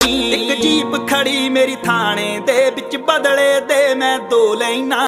एक जीप खड़ी मेरी थाने दे विच बदले दे मैं दो लैना।